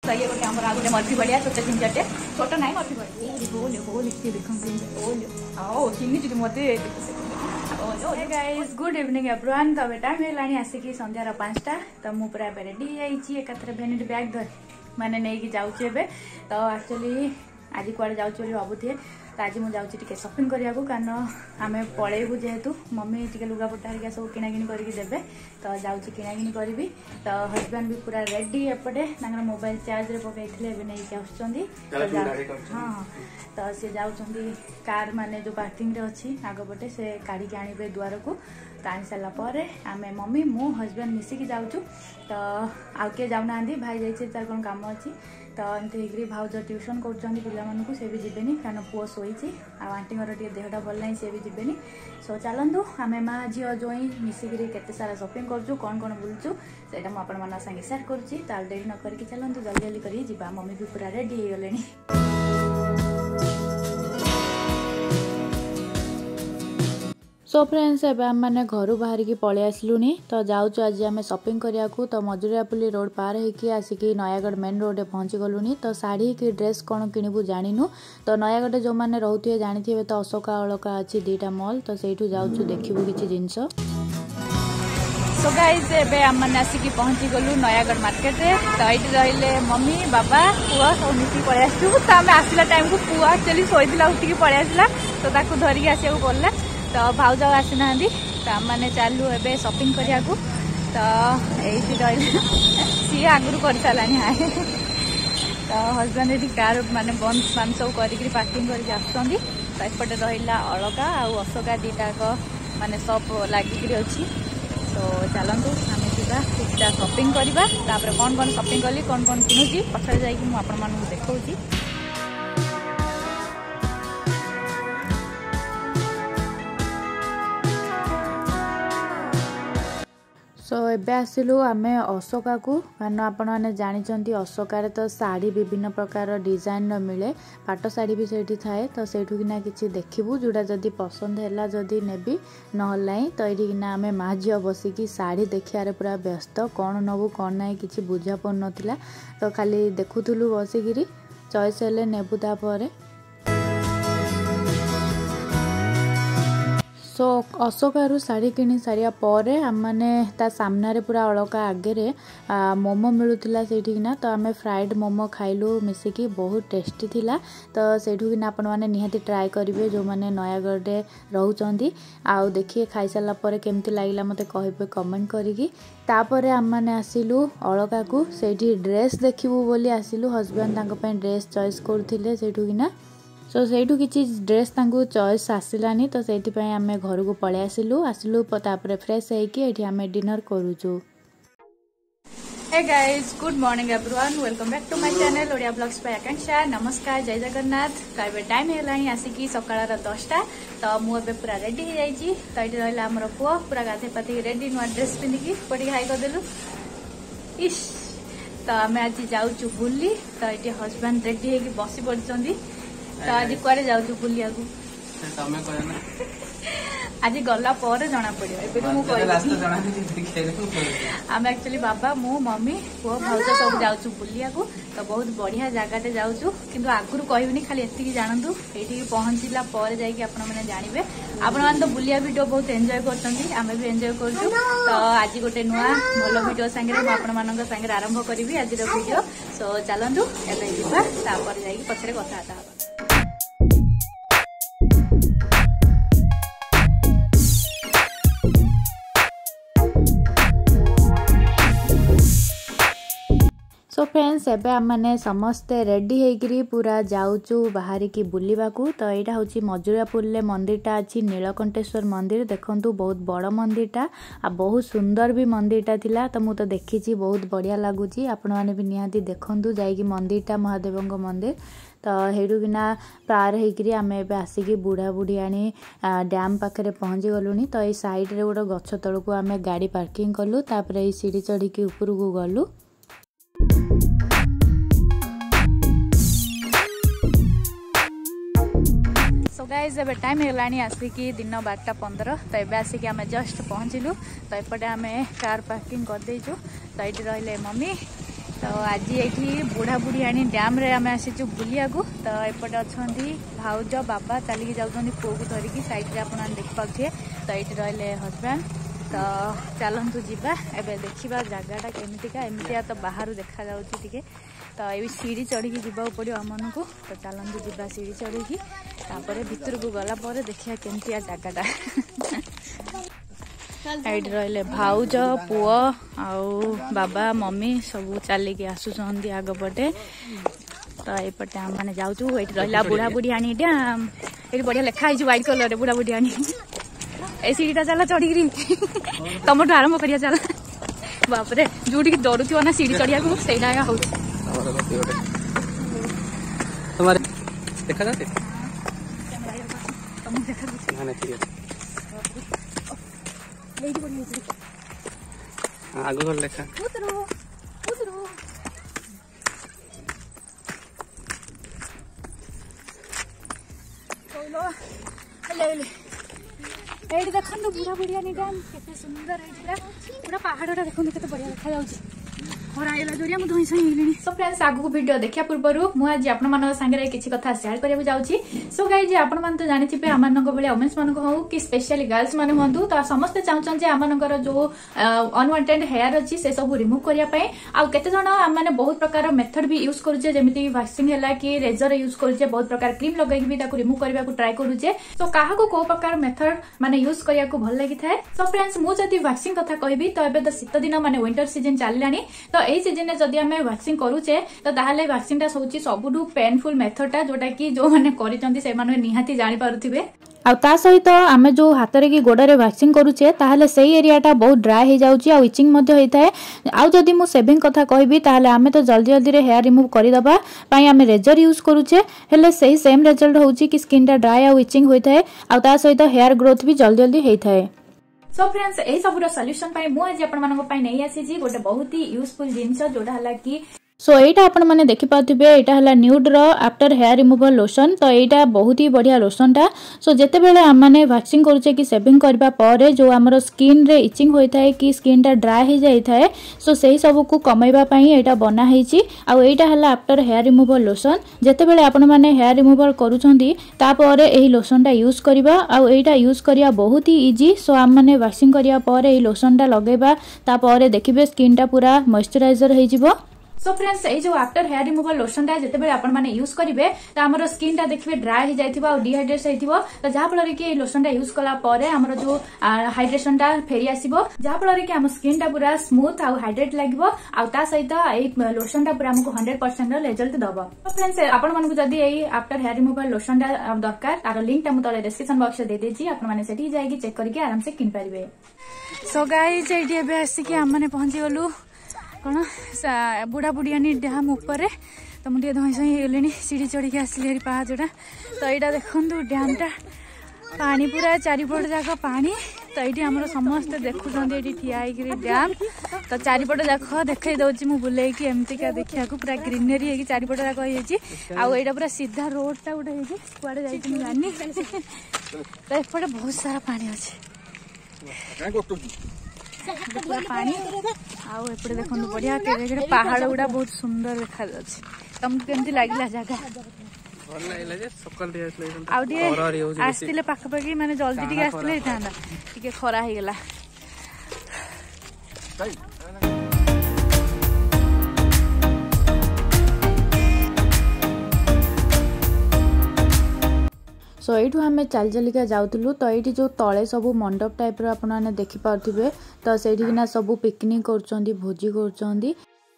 तो ये गोटे आम गोटे मर्फी भाया छोटे जिंजरटे छोट ना मर्फी भाई मत गाइज गुड इवनिंग एवरीवन। तो टाइम है आसिकी संध्यार 5टा तो मुझे पूरा रेडी एकाथरे भेनिटी बैग धर माने नहीं जाऊँ तो एक्चुअली आज कुआड़े जाऊँ भावुए तो आज मुझे जाऊँ शॉपिंग करने को कारण आम पलैबू जेहेतु मम्मी टी लुगापटा हरिका सब किणाकिणी करके देवे तो जाऊँ किणाकिणी करी तो हजबैंड भी पूरा रेडी एपटे मोबाइल चार्ज रे पकई नहीं हाँ तो सी जाऊँगी कार माने जो पार्किंग रे अच्छी आगपटे से काढ़ी आने द्वार को तो आनी सारापर आम मम्मी मो हजबैंड मिसिकी जाऊँ तो आउ किए जाऊना भाई जाइए तार कौन काम अच्छी तो एमती भाउज ट्यूशन कर से भी जीवेनि कारण पुओ शोची आंटी टे देहटा भल ना सी भी जीवेनि सो चलतु आम माँ झील जोई मिसिकी केते सारा शॉपिंग करूँ कौन कौन बुलूँ से मुझे संगे सेयार करुँची डेरी न करके चलतु जल्दी जल्दी कर जीवा मम्मी भी पूरा रेडी हो गले। सो फ्रेंड्स एबे हम माने घर बाहर की पलि आसलुनी तो जाऊँ आज आम शॉपिंग करिया तो मजुरियापल्ली रोड पार होकर आसिकी नयागढ़ मेन रोड पहुँची गलुनी तो शाढ़ी की ड्रेस कौन किणु जानिनु तो नयागढ़ जो मैंने रोथे जानी तो अशोका अलका अच्छी 2टा मॉल तो से जाऊँ देखू किसी जिनस। सो गाइज एबे हम मैंने आसिकी पहुँची गलु नयागढ़ मार्केट रे तो ये रहिले मम्मी बाबा पुआ सब मिसिक पलि आसू तो आम आसला टाइम को पुआ एक्चुअली शोला उठिकी पलि आसला तो धरिकी आसा पड़ा तो भाउज आसीना तो आम मैंने चालू ए शॉपिंग करने को तो ये रही सी आगुरी कर सारा हाए तो हजबैंड ये कार माने बंद मान सब कर पार्किंग करके आसुँच तो एपटे रहा अलका आउ अशोका 2टा माने सब लगिक अच्छी तो चलतु आम जा शॉपिंग करवा कौन कौन शॉपिंग कली कौन कौन किणुची पछाड़ जाऊँ देखा। सो एबे आसिलु आमे अशोका को कारण आपण मैंने जानते अशोकार तो शाढ़ी विभिन्न प्रकार डिजाइन मिले पाट शाढ़ी भी सेठी थाए तो सेठू किना किछि देखिबू जोड़ा जदि पसंद हैला जदि नेबी नहला तो ये किना आमे माँ झील बसिकी शाढ़ी देखियारे पूरा व्यस्त कौन नबू कौन ना किछि बुझा पड़ नथिला तो खाली देखुथुलु बसिकी चॉइस हेले नेबू तापर। सो अशोकारु शाढ़ी किणी सारिया पर आम मैंने ता सामने पूरा अलका आगे मोमो मिलूला सेठिना तो आम फ्राइड मोमो खाइलु मिसिकी बहुत टेस्टी थिला तो सेठुकिना आपण मैंने निहाती ट्राए करेंगे जो मैंने नयागढ़ रे रहउचंदी आउ देखिए खाई सारा पर केमती लागला मते कहबे कमेंट करिकी तापर आम मैंने आसिलु अलका को सेठी ड्रेस देखिबू बोली आसिलु हजबैंड तांको पे ड्रेस चॉइस करथिले सेठुकिना सो सेठू किसी ड्रेस तांको चॉइस आसिलानी तो से आम घर को पलि आसिलु तापर फ्रेश होइकी आम डिनर करूचु। Hey guys good morning everyone welcome back to my channel Odia blogs by Akanksha नमस्कार जय जगन्नाथ तो ये टाइम है आसिकी सकाळ 10टा तो मुझे पूरा रेडी हो जाइए तो ये रहा आमर पुआ पूरा गाधे पाती रेडी नुआ ड्रेस पिंधिकी पड़ी हाई करदेलु इश तो आम आज जाऊँ बुली तो ये हजबैंड रेडी होगी बसी पड़ी तो आज कुआरे जाऊँ बुलिया आज गला पर जना पड़ो आम एक्चुअली बाबा मु मम्मी पुओ भाउज सब जाऊँ बुलिया को तो बहुत बढ़िया जगह जाऊँ किंतु आगुरी कहबी खाली एतिकी जानतु ये पहुँचला पर जाने जानवे आपण तो बुलिया वीडियो बहुत एंजॉय कर एंजॉय कर तो आज गोटे नुआ भल वीडियो सांगे आपण आरंभ करी आज वीडियो सो चलतु एपर जा पचर कथा। सो फ्रेंड्स एबे आम मैंने समस्ते रेडी होकर पूरा जाऊँ बाहर की बुलवा को तो यहाँ हूँ मजुरियापुर मंदिरटा अच्छी नीलकंठेश्वर मंदिर देखंतु बहुत बड़ मंदिरटा आ बहुत सुंदर भी मंदिरटा थिला तो मुझे देखी बहुत बढ़िया लगुच आपण मैंने भी निहाती देखंतु जाइकी मंदिरटा महादेव मंदिर तो हेडुकिना पार होकर आम ए आसिकी बुढ़ा बुढ़ी आनी डैम पाखे पहुँची गलुनी तो ये साइड रे गोटे गछ तल को आम गाड़ी पार्किंग कलु तापर ये सीढ़ी चढ़ी ऊपर को गलु। सो गाइज एबे टाइम है आसिकी दिन 12:15 तो ये आसिकी आम जस्ट पहुँचलु तो एपटे आम कार पार्किंग कर देचु तो ये रहिले मम्मी तो आज ये बुढ़ाबुढ़ियाणी डैम रे आम आसीचु बुलिया को। तो एपटे अच्छा भाउज बाबा चलिकी जाऊँ पुओ को धरिकी सैड में आप देखिपे। तो ये रही हजबैंड। तो चलतु जावा एबे देखा जगटा केमिका एमतिया तो बाहर देखा जाऊँगी। तो ये सीढ़ी चढ़ी जावाक पड़ो आम को। तो चलतु जावा सीढ़ी चढ़ी तापर भितर को गला देखा केमतिया जगटा। ये रही भाउज पुओ आउ बाबा मम्मी सब चलिकी आसुंच आगपटे। तो यपटे आम मैंने जाऊँ। ये रहा बुढ़ाबुढ़ियाणी डैम। ये बढ़िया लिखाई व्हाइट कलर बुढ़ाबुढ़ियाणी। ए सीढ़ीटा चल चढ़ी तुम आरंभ करिया चल। बापरे जोटी डरुव ना सीढ़ी चढ़िया को सहीटा हो आगु देखा ये देखो बुढ़ाबुढ़ियाणी डैम के सुंदर पूरा पहाड़ा देखो के बढ़िया देखा जाऊँगी। सो फ्रेंड्स आगु वीडियो देखा पूर्व मुझे आपण सागर किसी कथा शेयर करने जाऊँगी। सो गाइज आपण मैंने तो जानी आम भाई वुमेन्स मान हो कि स्पेशली गर्ल्स मैंने हूँ। तो समस्ते चाहते आमर जो अनवांटेड हेयर अच्छी से सब रिमूव करने आते जन आम बहुत प्रकार मेथड भी यूज करुचे जमी वैक्सिंग है कि रेजर यूज करुचे बहुत प्रकार क्रीम लगे रिमूव करने को ट्राए करुचे। तो क्या कौ प्रकार मेथड माने यूज करने को भल लगी था। सो फ्रेंड्स मुझे वैक्सिंग कथा कहबी तो ये तो शीत दिन माने विंटर सीजन चलिलानी। तो यही सीजन जदि आम वैक्सिंग करुचे तो ताहले वैक्सिंग हूँ सबुठू पेनफुल मेथडटा जोटा कि जो मैंने कर निहाती जानी पारुथिबे। आ सहित आम जो हाथ की गोड़े वैक्सिंग करुचे ताहले सही एरियाटा बहुत ड्राए हो जाउची आ इचिंग मध्य होता है। आउ जदि मु सेविंग कथा कहबी ताहले आमे तो जल्दी जल्दी रे हेयर रिमूव करदबा पई आमे रेजर यूज करुचे हेले सही सेम रिजल्ट होउची कि स्किनटा ड्राए आ इचिंग होता है आ ता सहित हेयर ग्रोथ भी जल्दी जल्दी होता है। सो फ्रेंड्स यही सब सॉल्यूशन पाई मु आज आपण मानक पाई नहीं आसी जी गोटे बहुत ही यूजफुल जिंस जोटा हला कि सो एटा आपण माने देखि पाथिबे एटा हला न्यूड रो आफ्टर हेयर रिमूवल लोशन। तो एटा बहुत ही बढ़िया लोशनटा। सो जेते बेले हम माने वैक्सिंग करूचे कि सेविंग करबा परे जो हमर स्किन रे इचिंग होइता है कि स्किनटा ड्राई हो जाइता है सो सेही सब को कमेबा पई एटा बना हेची। आ एटा हला आफ्टर हेयर रिमूवल लोशन। जेते बेले आपण माने हेयर रिमूवल करूछंती ता परे एही लोशनटा यूज करबा आ एटा यूज करिया बहुत ही इजी। सो हम माने वैक्सिंग करिया परे एही लोशनटा लगेबा ता परे देखिबे स्किनटा पूरा मॉइस्चराइजर हे जिवो। सो फ्रेंड्स ये जो आफ्टर हेयर रिमूवल लोशनटा जिते बेले आपण माने यूज करिवे तो हमर स्किनटा देखिबे ड्राई हो जाइथिबो और डिहाइड्रेट होइथिबो। तो जहा फल रे कि लोशनटा यूज कला परे हमर जो हाइड्रेशनटा फेरी आसीबो जहा फल रे कि हम स्किनटा पूरा स्मूथ और हाइड्रेट लागबो आ ता सहित ए लोशनटा पूरा हमको 100% रो रिजल्ट दबो। तो फ्रेंड्स आपण मानकु जदी ए आफ्टर हेयर रिमूवल लोशनटा दरकार तार लिंकटा मु तले डिस्क्रिप्शन बॉक्स रे दे देछि आपण माने सेठी जाई कि चेक करके आराम से किन परिबे। सो गाइस एडी एबे आसी कि हम माने पहुंची गलु कौन बुढ़ाबुढ़ियाणी डैम उपर। तो मुझे धई सई होगली सीढ़ी चढ़ी आसिली पाहाचटा। तो यहाँ देखु डैमटा पानी पूरा चारिपट जाक पानी। तो ये आम समस्ते देखुं ये ठिया डैम। तो चारिपट जाक देखई दौर मुझे बुले एमतीका देखा पूरा ग्रीनरी है चारिपट जाक होटा पूरा सीधा रोडटा गोटे कड़े जानी। तो एपटे बहुत सारा पानी अच्छे पूरा पानी आउे देखो बढ़िया पहाड़ गुड़ा बहुत सुंदर देखा तुमको केमती लगे जगह आसते पाखापाखि माने जल्दी टी आसते खरा हो गला। सो यू आम चल चलिका जाऊँ। तो ये जो तले सब मंडप टाइप आपने देखिपे तो सेठिना सब पिकनिक कर भोजी कर।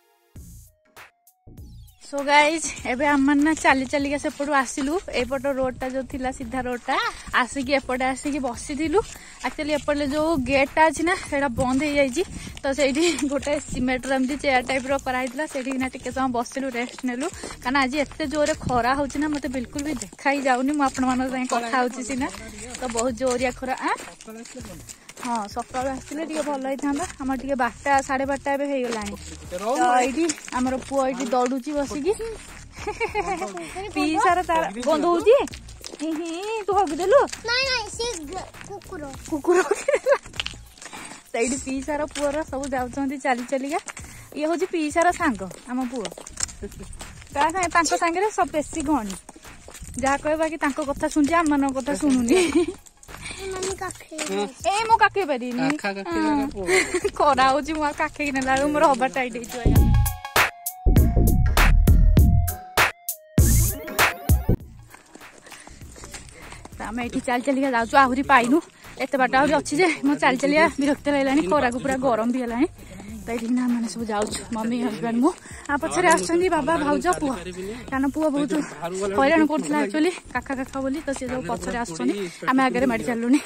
सो गाइज एबे आम चली चलिका सेपटू आसिलु एपट रोडटा जो थिला सीधा रोडटा आसिकी एपटे आसिकी बसीलु। एक्चुअली एपटे जो गेटटा अच्छी ना सेटा बंद हो जाइए। तो सेठी गोटे सीमेंटर एमती चेयर टाइप कराइला सेठिना टिके समय बसिलु रेस्ट नेलु कारण आज एत जोरे खरा होची ना मते बिल्कुल भी देखा ही जाउनी मु आपण मानक संगे कथा होची सिना। तो बहुत जोरिया खरा हाँ सकाल आसते भल होता आम टे 12टा 12:30 एवं हो गला। तो ये आमर पुआ ये दौड़ुची बसिकी पी सारा तार बंद हो तू हगिदेलु कुकुर तो ये पी सारा पुअर सब जाऊँ चली चलिका ये हूँ पीसार सांग आम पुओ सांगे सब बेसी गणी जहाँ कह बाकी कथा शुणुची आम मान कथा शुणुनी ए मो काखे पारि खरा हो काखे नेला मोर हवा टाइट आम ये चली चलिका जाऊँ आहरी पाइनु एत बाट आहरी अच्छी जे मो चली चलिया विरक्त लगे खरा को पूरा गरम भी है तो ये मैंने सब जाऊँ मम्मी हजबैंड मु पछरे आसुँच बाबा भाउज पुआ कारण पुआ बहुत हैरान करूला एक्चुअली काका काका बोली तो सी सब पछरे आम आगे माड़ी चलुनी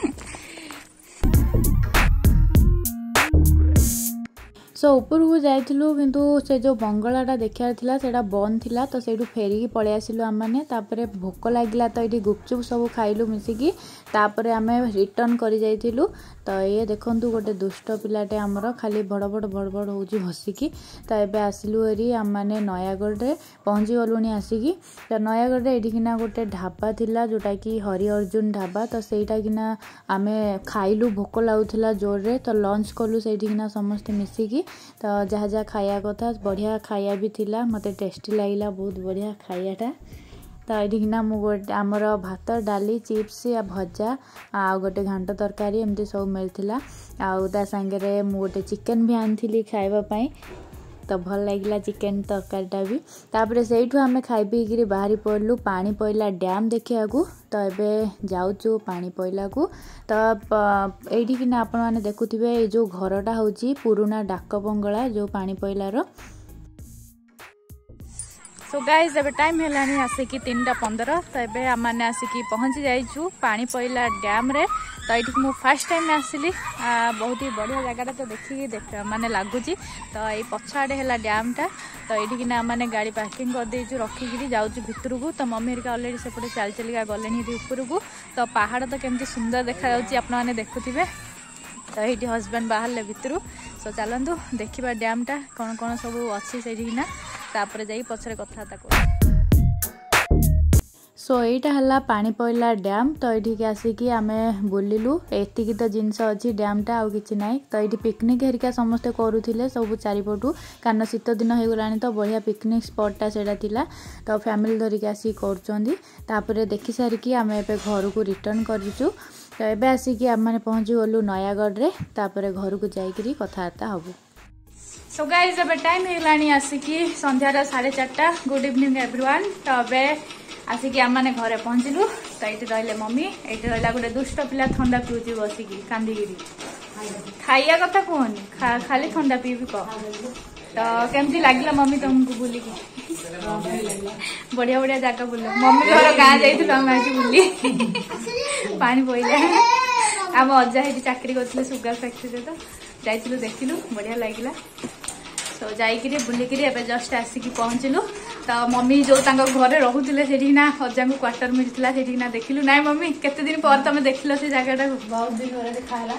सो ऊपर को जाइलु किंतु से जो बंगलाटा देखार थिला सेटा बंद थिला तो सेठू फेरिकी पळै आसिलु आम माने तापरे भोक लागिला तो ये गुपचुप सब खाइलु मिसिकी तापरे आमे रिटर्न करी जाइथिलु तो ये देखंतु गोटे दुष्ट पिलाटे आमर खाली बड़ बड़ होउची हसिकी तो एबे आसिलु एरी आम माने नयागढ़ रे पहुंची गलुनी आसिकी तो नयागढ़ रे एठिकिना गोटे ढाबा थिला जोटा कि हरि अर्जुन ढाबा तो सेटा किना आमे खाइलु भोक लाउथिला जोर रे तो लंच कलु सेठिकिना समस्त मिसिकी तो जहाँ जहाँ खाया कथा बढ़िया खाया भी थिला मते टेस्टी लागिला बहुत बढ़िया खायाटा तो ये मुझे आमर भात डाली चिप्स या भजा आ गोटे घांट तरकारी एमती सब मिलता आ सांगे मु गोटे चिकेन भी आनी खावाई तो भल लगे चिकेन तरकारीटा भी तापर से आम खाई पीकि बाहरी पड़लु पानी पईला डैम देखा तो ये जाऊँ पानी पईला को तो ये आपण मैंने देखुवे ये जो घरटा हूँ पुराना डाक बंगला जो पानी पईलार सो गाइज एबे टाइम हेलानी आसिकी 3:15 तो ये आम मैंने आसिकी पहुँची जाइचु पानी पईला डैम रे तो ये मुझे फास्ट टाइम आसिली बहुत ही बढ़िया जगह तो देखिए माने लगुच तो ये पछाड़े है डैमटा तो ये मैंने गाड़ी पार्किंग कर देचु रखिकी जाऊँ भितर को तो मम्मी हरिका अलरेडी सेपटे चली चलिका गले ऊपर को तो पहाड़ तो केमती सुंदर देखा आपने देखुवे तो ये हजबैंड बाहर भितर सो चलतु देखा डैमटा कौन कौन सब अच्छी से तापर जाई पछरे कथबार्ता सो यहीटा है पानी पईला डैम तो ये आसिकी आमे बुलिलु एतिकी तो जिनस अच्छी डैमटा आउ किछि नाई तो ये पिकनिक हेरिका समस्ते करुथिले सब चारिपटू कारण शीत दिन हो गलानी तो बढ़िया पिकनिक स्पॉटटा सेटा थिला तो फैमिली धरिक आसी करूछंदी तापर देखि सारिकी आमे एबे घर को रिटर्न करिचु तो एबे आसिकी आम माने पहुंची गलु नयागढ़ रे तापर घर को जाइकरी कथबार्ता हबु सो गाइज अब टाइम होगलानी आसिकी संध्यार 4:30 गुड इवनिंग एवरीवन तो अबे आसिकी आम मैंने घरे पहुँचलु तो ये रही मम्मी ये रहा गोटे दुष्ट पिला थंडा पिऊँ बसिकी कांदिकी खाइया कथा कहनी खाली थंडा पीबी कह तो केमती लगे मम्मी तुमको बुलिकी बढ़िया बढ़िया जगह बुल मम्मी घर गाँ जाइए बुली पानी पईला आम अजा ये चाकरी करते सुगर फैक्ट्री तो जाइलु देखिलु बढ़िया लगिला तो जाइए बुलिकी जस्ट आसिकी पहुँचलु तो मम्मी जो घरे रोले से अजा को क्वार्टर मिलता से देखिलु ना मम्मी केते दिन पर तुम देखिल से जगह बहुत दिन घर देखा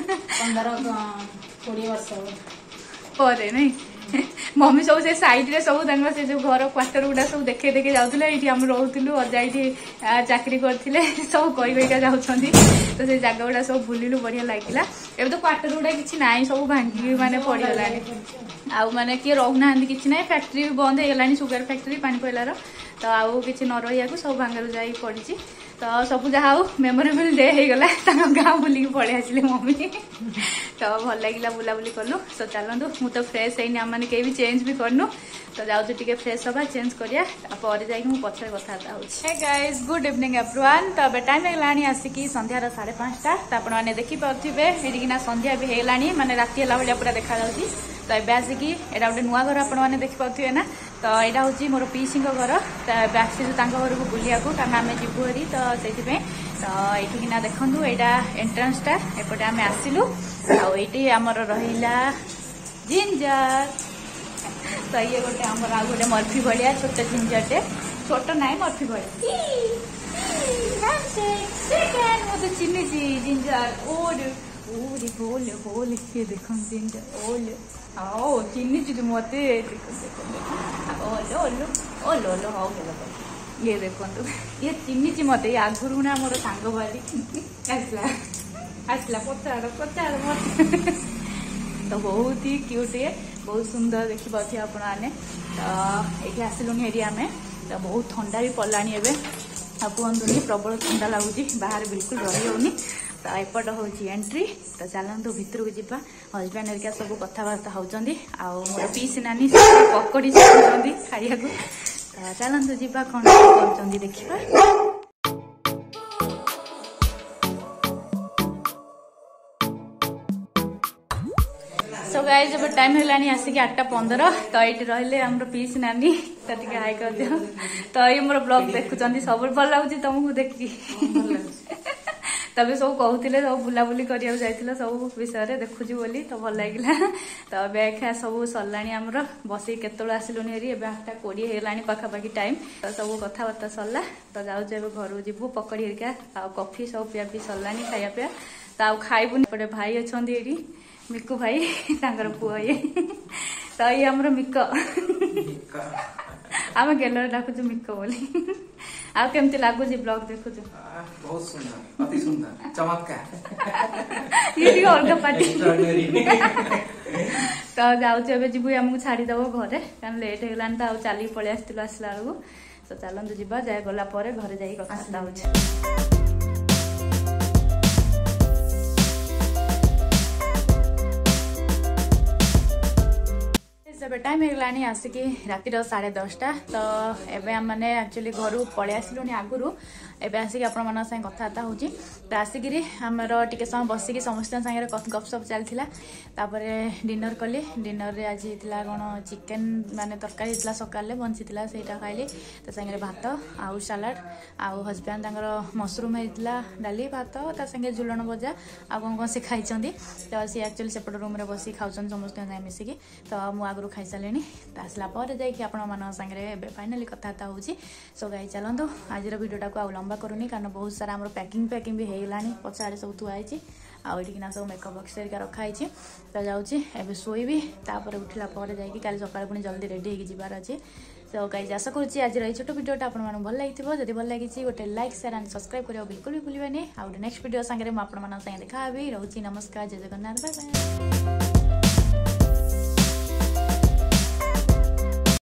15-20 वर्ष पर नहीं मम्मी सब से साइड रे सब से जो घर क्वार्टर गुड़ा सब देखे देखे जाऊे ये आम रोलु अजा ये चाकरी करते सब कही कहीका जाऊँगी तो से जगह गुड़ा सब बुलिलु बढ़िया लगिला एवं तो क्वार्टर गुड़ा कि ना सब भांगी माने पड़गलानी आउ माने किए रोना कि ना फैक्ट्री भी बंद हो सुगर फैक्ट्री पानी पईलार तो आउ कि न रही सब भांगर जा पड़ी तो सब जहाँ मेमोरेबल डे हो गला गाँव बुलिक पड़े आसिले मम्मी तो भल लगे बुलाबुली कलु तो चलतु मुझे तो फ्रेश है आम मैंने कहीं भी चेंज भी करनु तो जाऊँ टे फ्रेश हवा चेंज करिया जाकि पछरे कथबार्ता हो गाइज गुड इवनिंग एवरीवन तो अब टाइम होगलानी आसिकी संध्यार 5:30 तो आपने देखिपे ये संध्या भी होगलानी माने राति है भाया पूरा देखा तो ये आसिकी यहाँ गोटे नुआ घर आपने देखिपे ना तो यहाँ हूँ मोर पीसी घर तो आसिलु घर को बुलिया कारण आम जीवु हरी तो से तो ये देखूँ यहाँ एंट्रांसटा एपटे आम आसिलु आईटी आमर रहा जिंजर तो ये गोटे आमर आ गोटे मर्फी भाया छोट जिंजरटे छोट ना मर्फी भाया मत चिन्ह जिंजर ओल होल होल ये देख जिंजर ओल आओ चिन्ह मत ओलो ओलो ओलो ओलो हाउ ये देखो ये चिन्ह मत आगुरी ना मोर सांग बारी आसला आसला पचार पचार मत तो बहुत ही क्यूट है बहुत सुंदर देखि पाथि आपण आने तो एठी आसिलुनी एरिया आमे तो बहुत ठंडा भी पड़लानी एबे कहतुनी प्रबल ठंडा लगुच बाहर बिल्कुल रही होनी तो एपट हूँ एंट्री तो चलतु भितर को जावा हजबैंड हरिका सब कथबार्ता होती मोर पीसी नानी पकड़ी चलुँच खाइया तो चलतु जावा कौन कर देखा। सो गाइस जब टाइम है आसिक 8:15 तो ये रही आम पीस नानी तो टे हाई कर दियो तो ये मोर ब्लॉग देखुं सब भल लगुच तुमको देखी तबे सब कहते सब बुलाबुली करिया जाइथिला सब विषय देखुची बोली तो भल लगिला तो बेखा सब सरला आमर बस केतल आसिलुनि हेरी एबे 8:20 हेलानी पाखापाखी टाइम तो सब कथबार्ता सरला तो जाऊँ एबे घर जीवु पकड़ी हेरिका आ कॉफी सब पिया पी सरला खाया पिया तो खाइबुनि पटे भाई अच्छा ये मिक्कू भाई तांकर पुओ ये तो ये आमर मिक्क आम गेलर डाकुଛୁ मिक्क बोली आ केमती लागुଛି ब्लॉग देखुଛୁ बहुत सुंदर अति सुंदर चमत्कार ये अलग पार्टी तो जाऊँ एवं जीवु आमको छाड़ीदेव घरे कारण लेट होगलानी तो चल पलि आसलु आसला बेलू तो चलतु जावा जाए गला घरे जाई कथबार्ता होचे। टाइम होगलानी आसिकी रातिर 10:30 तो एबे हम माने एक्चुअली घर पलि आसिलुनी आगुरु एबे आसिक आपण मन संग कथबार्ता होची तो आसिकी हमर टिके समय बसिकी समस्त संगे गपसप चलथिला तापरे डिनर कली डिनर रे आज हितला कोन चिकन माने तरकारी हितला सकाले बंचितला सेटा खाइली तो संगे भात आउ सलाड आउ हस्बैंड तांगर मशरूम हितला डाली भात ता संगे झुलन भजा आ कोन से खाइचंदी तो सी एक्चुअली सेपट रूम रे बसी खाउचन समस्त संगे मिसिकी तो मु आगुरु खाइ सालेनी तो आसला पर जाइए आपण मन संगे फाइनाली कथबार्ता होची। सो गाइस चलतु आज वीडियोटा को आउ लंबा करूनी कारण बहुत सारा आम पैकिंग भी होगलानी पछाड़े सब थुआई आना सब मेकअप बक्स हेरिका रखाई तो जाऊँगी एवं शोबी तापर उठला जाकि काली सकाଳେ पुणी जल्दी रेडी होगी जबार अच्छे। सो गाइस आशा करुँची आज ये छोट वीडियोटा आपको भल लगी जब भल लगी गोटे लाइक शेयर एंड सब्सक्राइब करने बिल्कुल भी भूलिए आउ नेक्स्ट वीडियो सागे मुझे देखा रोची नमस्कार जय जगन्नाथ बाय बाय।